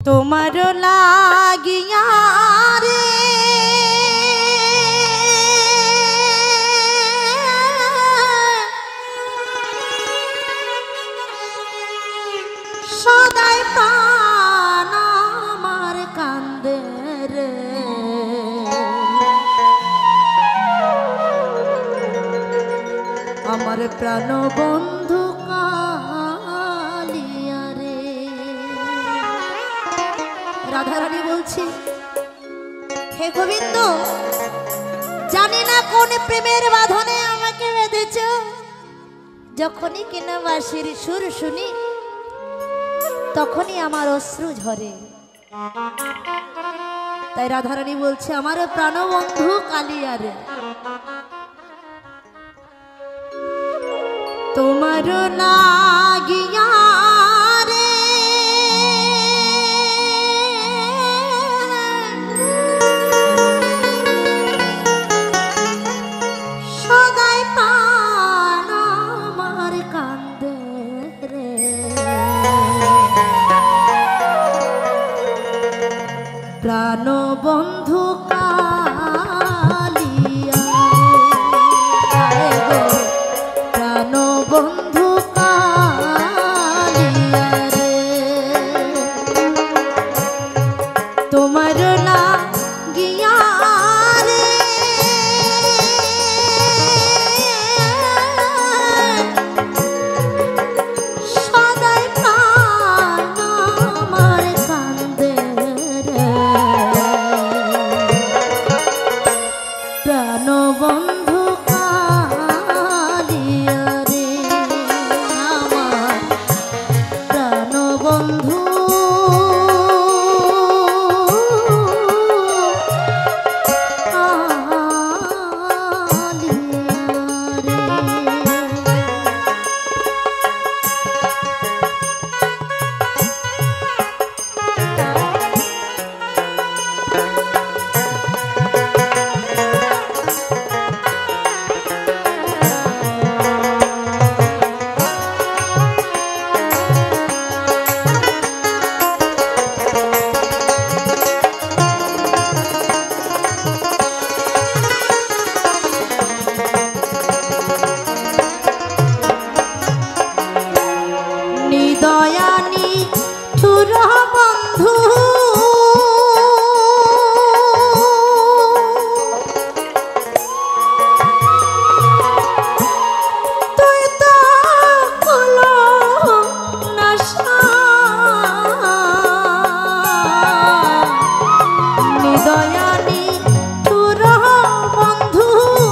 তোমার লাগিয়া রে সদাই প্রাণ আমার কান্দে রে আমার প্রাণ বন্ধু কালিয়া রে। রাধারানী বলছি, হে গোবিন্দ, জানি না কোন প্রেমের বাঁধনে আমাকে বেঁধেছ। যখনই কিনা বাঁশির সুর শুনি তখনই আমার অশ্রু ঝরে। তাই রাধারানী বলছে, আমার প্রাণবন্ধু কালিয়া রে, তোমার লাগিয়া রে সদাই প্রাণ আমার কান্দে রে প্রাণ বন্ধু কালিয়া রে প্রাণ বন্ধু কালিয়া রে তোমার লাগিয়া রে সদাই প্রাণ আমার কান্দে রে প্রাণ বন্ধু কালিয়া রে আমার প্রাণ বন্ধু দয়ানি ঠুর বন্ধু তুই তো হলো নাশা দয়ানি ঠুর বন্ধু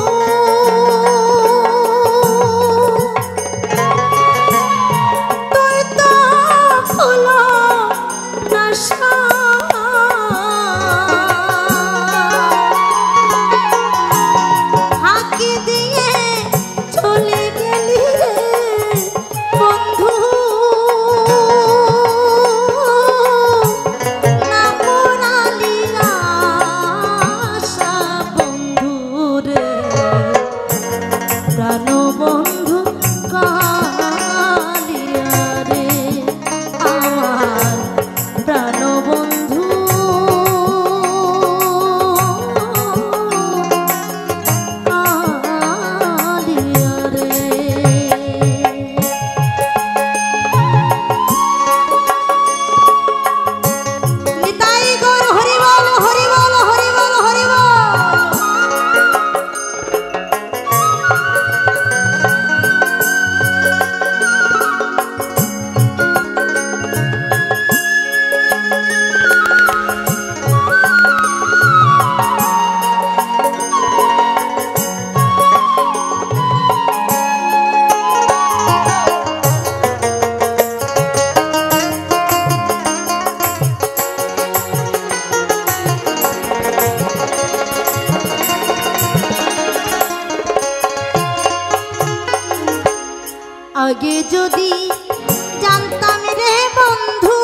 আগে যদি জানতাম রে বন্ধু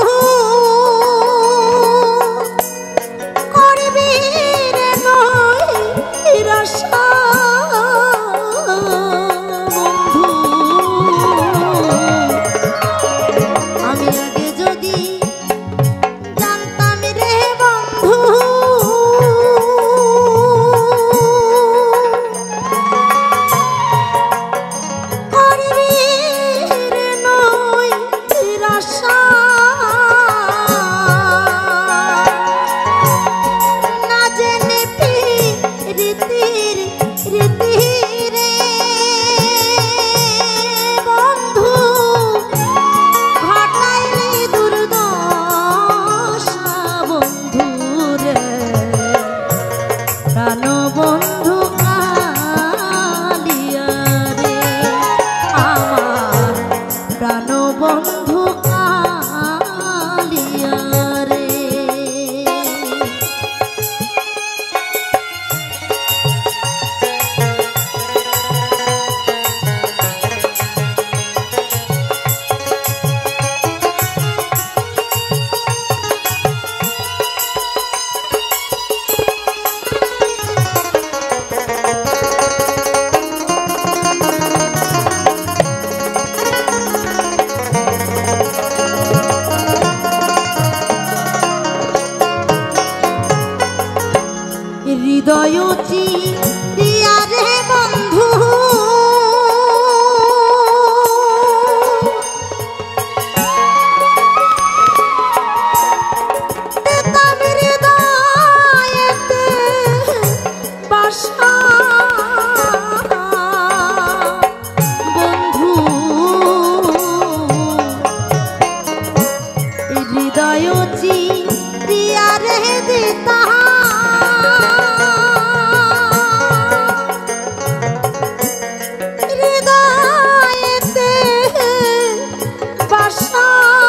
করবি রে নিরাশা বন্ধু আমি আগে যদি জানতাম प्रिया रे देता हृदयते बासा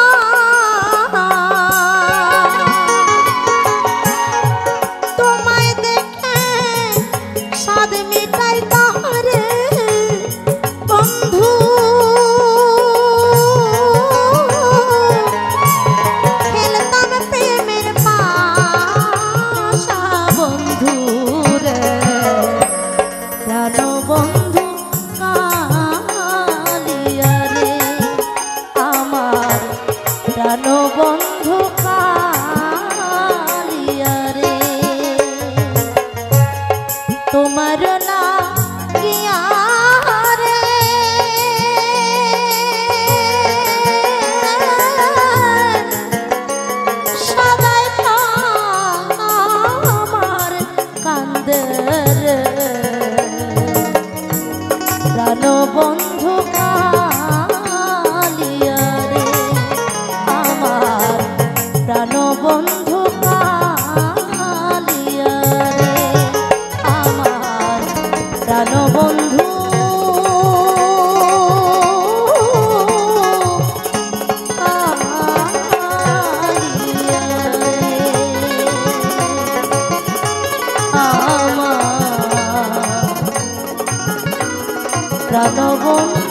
তোমায় দেখে স্বাদ মিটাই তাহারে বন্ধু খেলতাম প্রেমের পাশা বন্ধু রে প্রাণ বন্ধু কালিয়া রে আমার প্রাণ বন্ধু কালিয়া রে তোমার না গিয়া রে সদাই আমার কান্দে রে প্রাণ বন্ধু কালিয়া রে আমার প্রাণ বন্ধু কালিয়া রে আমার প্রাণ বন্ধু কালিয়া রে আমার প্রাণ বন্ধু